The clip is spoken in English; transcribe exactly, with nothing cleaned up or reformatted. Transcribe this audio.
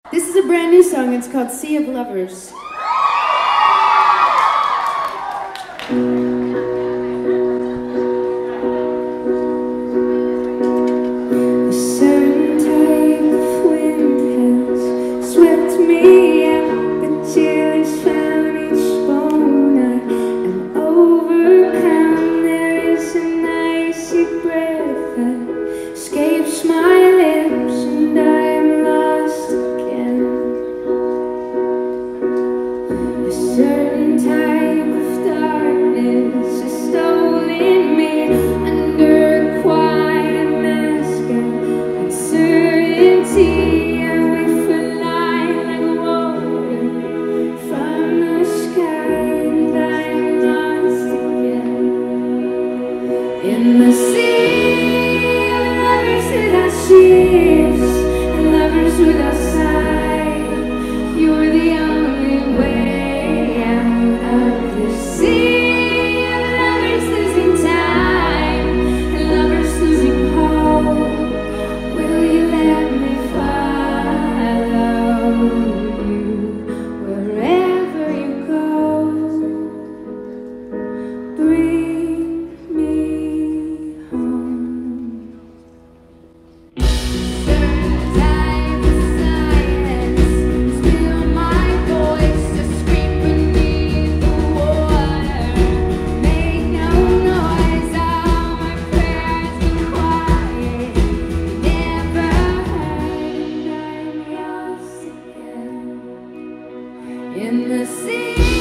This is a brand new song, it's called Sea of Lovers. A certain type of wind has swept me out, the chill has found each bone. I am overcome, there is an icy breath that escapes my lips, and I am lost again. A certain type of darkness has stolen me under a quiet mask of uncertainty, and we fly like water from the sky, and I am lost again. In the sea of lovers without ships and lovers without sight, you're the only way out of the sea of lovers losing time and lovers losing hope. Will you let me follow you wherever you go? Bring me home. Certain type of silence still my voice to scream beneath the water. Make no noise, all my prayers be quiet. Never heard, and I'm lost again. In the sea